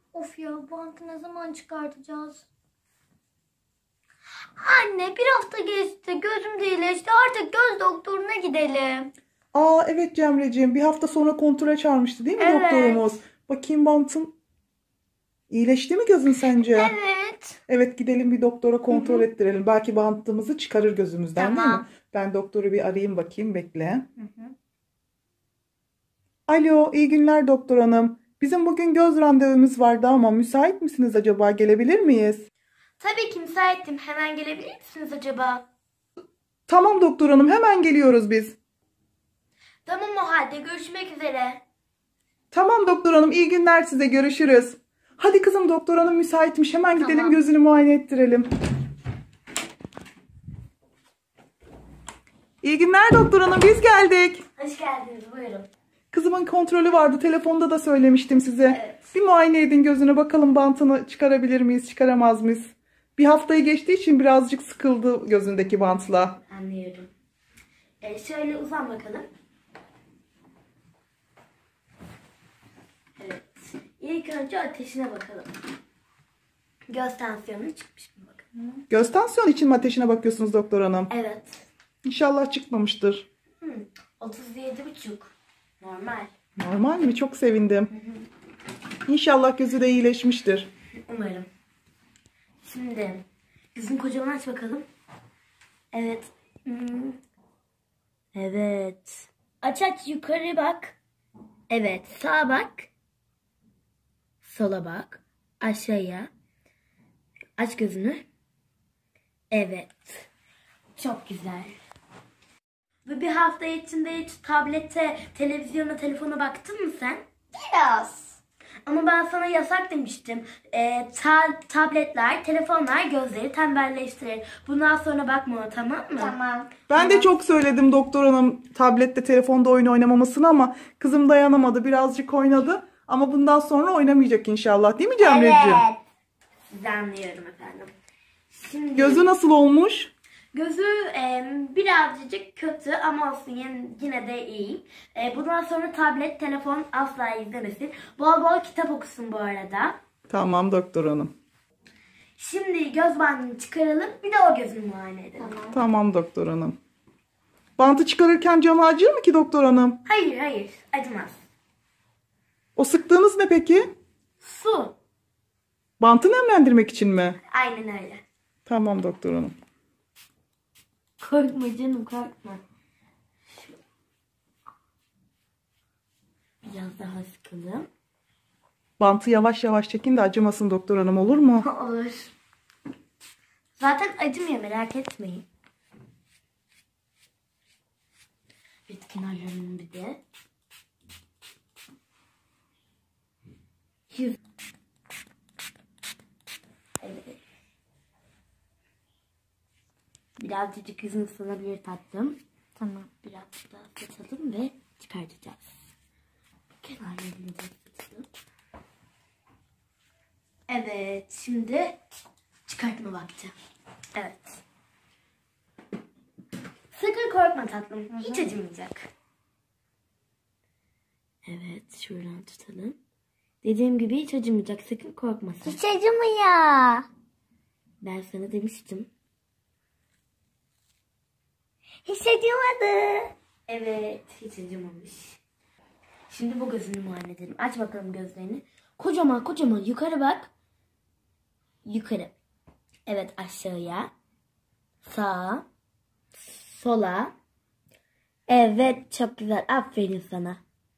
Of ya, bantı ne zaman çıkartacağız? Anne, bir hafta geçti. Gözüm de iyileşti. Artık göz doktoruna gidelim. Aa evet Cemreciğim, bir hafta sonra kontrole çağırmıştı değil mi Evet. doktorumuz? Bakayım bantın iyileşti mi gözün sence? Evet. Evet, gidelim bir doktora kontrol ettirelim. Belki bantımızı çıkarır gözümüzden değil mi? Tamam. Ben doktoru bir arayayım bakayım, bekle. Hı. Alo, iyi günler doktor hanım. Bizim bugün göz randevumuz vardı ama müsait misiniz acaba? Gelebilir miyiz? Tabii ki müsaitim. Hemen gelebilir misiniz acaba? Tamam doktor hanım, hemen geliyoruz biz. Tamam, o halde görüşmek üzere. Tamam doktor hanım, iyi günler size, görüşürüz. Hadi kızım, doktor hanım müsaitmiş, hemen gidelim Tamam. gözünü muayene ettirelim. İyi günler doktor hanım, biz geldik. Hoş geldiniz, buyurun. Kızımın kontrolü vardı, telefonda da söylemiştim size. Evet. Bir muayene edin gözünü, bakalım bantını çıkarabilir miyiz, çıkaramaz mıyız? Bir haftayı geçtiği için birazcık sıkıldı gözündeki bantla. Anlıyorum. Şöyle uzan bakalım. Evet. İlk önce ateşine bakalım. Göz tansiyonu çıkmış mı bakalım. Göz tansiyon için mi ateşine bakıyorsunuz doktor hanım? Evet. İnşallah çıkmamıştır. 37,5. Normal. Normal mi? Çok sevindim. İnşallah gözü de iyileşmiştir. Umarım. Şimdi gözünü kocaman aç bakalım. Evet. Evet. Aç aç, yukarı bak. Evet. Sağa bak. Sola bak. Aşağıya. Aç gözünü. Evet. Çok güzel. Ve bir hafta içinde hiç tablete, televizyona, telefona baktın mı sen? Biraz. Ama ben sana yasak demiştim. Tabletler, telefonlar gözleri tembelleştirir. Bundan sonra bakma ona, tamam mı? Tamam. Ben de çok söyledim doktor hanım tablette, telefonda oyun oynamamasını ama kızım dayanamadı, birazcık oynadı. Ama bundan sonra oynamayacak inşallah, değil mi Cemreciğim? Evet. Sizi anlıyorum efendim. Şimdi Gözü nasıl olmuş? gözü birazcık kötü ama olsun, yine de iyi. Bundan sonra tablet, telefon asla izlemesin. Bol bol kitap okusun bu arada. Tamam doktor hanım. Şimdi göz bandını çıkaralım. Bir de o gözünü muayene edelim. Tamam doktor hanım. Bantı çıkarırken canı acır mı ki doktor hanım? Hayır. Acımaz. O sıktığınız ne peki? Su. Bantı nemlendirmek için mi? Aynen öyle. Tamam doktor hanım. Korkma canım, korkma. Biraz daha sıkalım. Bantı yavaş yavaş çekin de acımasın doktor hanım, olur mu? Olur. Zaten acımıyor, merak etmeyin. Evet, kenarlarını bir de. Yüz. Evet. Birazcık yüzün ısınabilir tatlım. Tamam. Biraz daha ıslatalım ve çıkartacağız. Kenarlarını da ıslatalım. Evet. Şimdi çıkartma vakti. Evet. Sakın korkma tatlım. Hiç acımayacak. Evet. Şuradan tutalım. Dediğim gibi hiç acımayacak. Sakın korkma sen. Hiç acımıyor. Ben sana demiştim. Hiç acımadı. Evet. Hiç acımamış. Şimdi bu gözünü muayene edelim. Aç bakalım gözlerini. Kocaman yukarı bak. Yukarı. Evet, aşağıya. Sağa. Sola. Evet, çok güzel. Aferin sana.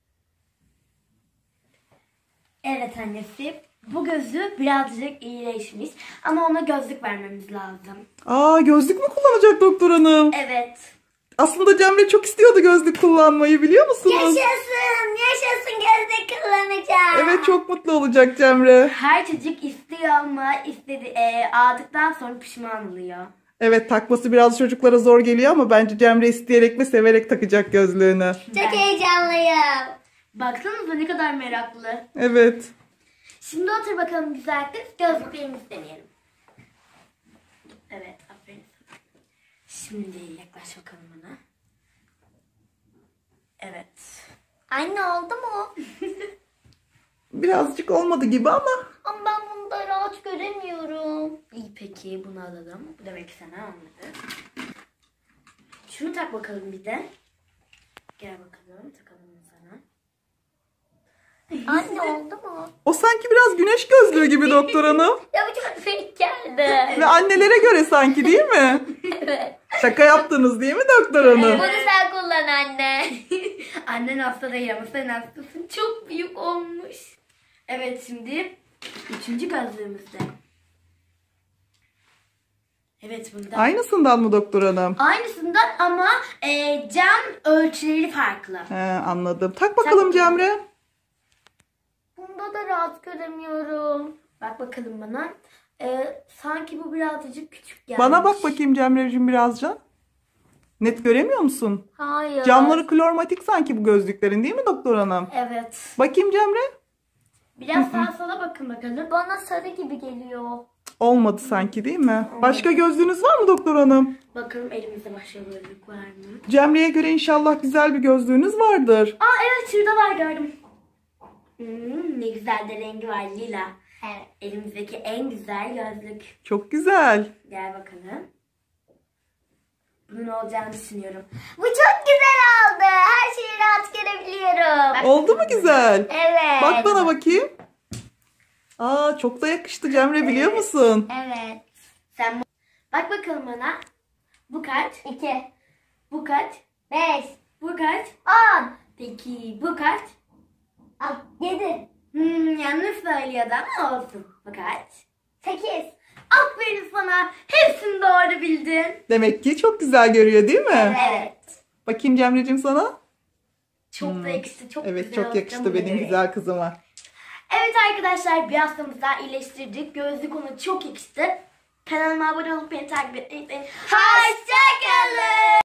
Evet annesi. Bu gözü birazcık iyileşmiş. Ama ona gözlük vermemiz lazım. Aa, gözlük mü kullanacak doktor hanım? Evet. Aslında Cemre çok istiyordu gözlük kullanmayı, biliyor musunuz? Yaşasın gözlük kullanacağım. Evet, çok mutlu olacak Cemre. Her çocuk istiyor ama aldıktan sonra pişman oluyor. Evet, takması biraz çocuklara zor geliyor ama bence Cemre isteyerek ve severek takacak gözlüğünü. Çok heyecanlıyım. Baksanıza ne kadar meraklı. Evet. Şimdi otur bakalım güzel kız. Gözlüklerimizi deneyelim. Evet, aferin. Şimdi yaklaş bakalım bana. Evet. Anne oldu mu? birazcık olmadı gibi ama. Ama ben bunu da rahat göremiyorum. İyi peki bunu alalım. Bu demek ki sana olmadı. Şunu tak bakalım bir de. Gel bakalım takalım sana. Anne oldu mu? O sanki biraz güneş gözlüğü gibi doktor hanım. Ya bu çok fake geldi. Ve annelere göre sanki değil mi? Evet. Şaka yaptınız değil mi doktor hanım? Bunu sen kullan anne. Annen hasta değil ama sen hastasın. Çok büyük olmuş. Evet şimdi 3. gözlüğümüzde. Evet bunda. Aynısından mı doktor hanım? Aynısından ama cam ölçüleri farklı. He, anladım. Tak bakalım Cemre. Bunda da rahat göremiyorum. Bak bakalım bana. Sanki bu birazcık küçük gelmiş. Bana bak bakayım Cemre'cim birazca. Net göremiyor musun? Hayır. Camları klormatik sanki bu gözlüklerin değil mi doktor hanım? Evet. Bakayım Cemre. Biraz sağa sola bakın bakalım. Bana sarı gibi geliyor. Olmadı sanki değil mi? Başka gözlüğünüz var mı doktor hanım? Bakalım elimizde başka gözlük var mı? Cemre'ye göre inşallah güzel bir gözlüğünüz vardır. Aa evet şurada var gördüm. Ne güzel de rengi var lila. Evet. Elimizdeki en güzel gözlük. Çok güzel. Gel bakalım. Bunun olacağını düşünüyorum. Bu çok güzel oldu. Her şeyi rahat görebiliyorum. Oldu mu güzel? Evet. Bak bana bakayım. Aa çok da yakıştı Cemre biliyor musun? Evet. Sen bak bakalım bana. Bu kaç? 2, Bu kaç? 5, Bu kaç? 10, Peki bu kaç? 7, Yanlış söylüyordu ama olsun. Bu kaç? 8. Aferin sana. Hepsini doğru bildin. Demek ki çok güzel görüyor değil mi? Evet. Bakayım Cemre'cim sana. Çok da yakıştı. Çok Evet güzel çok oldu. yakıştı Buna benim göre. güzel kızıma. Evet arkadaşlar bir hastamızı daha iyileştirdik. Gözlük ona çok yakıştı. Kanalıma abone olup beni takip etmeyi unutmayın. Hoşçakalın.